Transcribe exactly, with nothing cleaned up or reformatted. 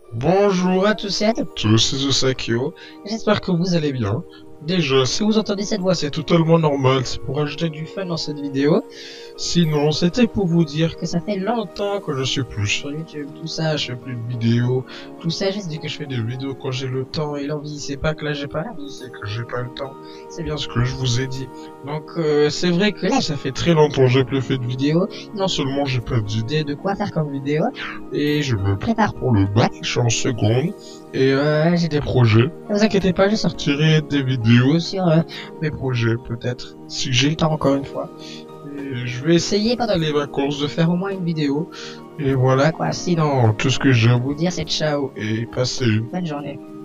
Bonjour à tous et à toutes, c'est Zosakio, j'espère que vous allez bien. Déjà, si vous entendez cette voix, c'est totalement normal, c'est pour ajouter du fun dans cette vidéo. Sinon, c'était pour vous dire que ça fait longtemps que je suis plus sur YouTube, tout ça, je fais plus de vidéos, tout ça, je dis que je fais des vidéos quand j'ai le temps et l'envie, c'est pas que là j'ai pas l'envie, c'est que j'ai pas le temps, c'est bien ce que je vous ai dit. Donc, euh, c'est vrai que là, ça fait très longtemps que j'ai plus fait de vidéos, non seulement j'ai pas d'idée de quoi faire comme vidéo, et je me prépare pour le bac, je suis en seconde, et euh, j'ai des projets. Ne vous inquiétez pas, je sortirai des vidéos sur euh, mes projets, peut-être, si j'ai le temps encore une fois. Et je vais essayer pendant les vacances de faire au moins une vidéo. Et voilà quoi, sinon tout ce que j'ai à vous dire c'est ciao et passez une bonne journée.